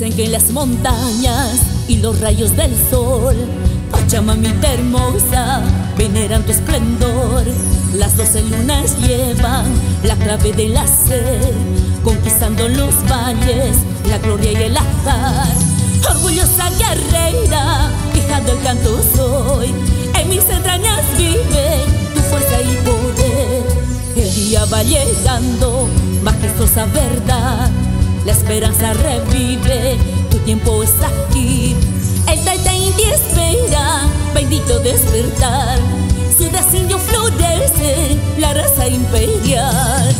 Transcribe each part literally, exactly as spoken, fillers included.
Dicen que en las montañas y los rayos del sol, Pachamamita hermosa, veneran tu esplendor. Las doce lunas llevan la clave del hacer, conquistando los valles, la gloria y el azar. Orgullosa guerrera, hija del canto soy, en mis entrañas vive tu fuerza y poder. El día va llegando, majestuosa verdad, la esperanza revive, tu tiempo es aquí. El Taita Inti espera, bendito despertar, su designio florece, la raza imperial.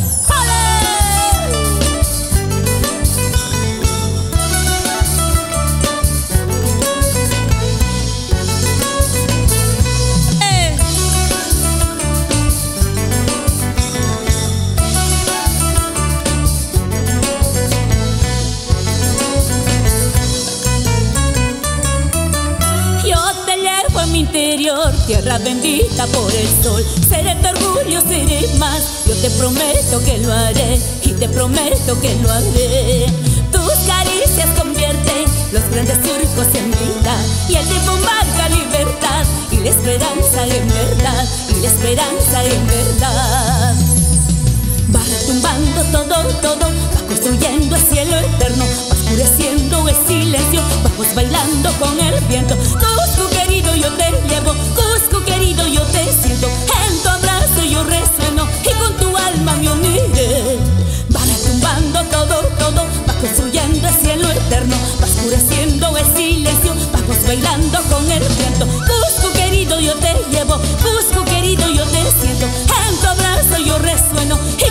Interior, tierra bendita por el sol, seré tu orgullo, seré más. Yo te prometo que lo haré y te prometo que lo haré. Tus caricias convierten los grandes surcos en vida, y el tiempo marca libertad y la esperanza en verdad, y la esperanza en verdad. Va retumbando todo, todo, va construyendo el cielo eterno, va oscureciendo el silencio, vamos bailando con el viento. Cusco querido yo te llevo, Cusco querido yo te siento, en tu abrazo yo resueno y con tu alma me uniré. Va retumbando todo, todo, va construyendo el cielo eterno, va oscureciendo el silencio, vamos bailando con el viento. Cusco querido yo te llevo, Cusco querido yo te siento, en tu abrazo yo resueno y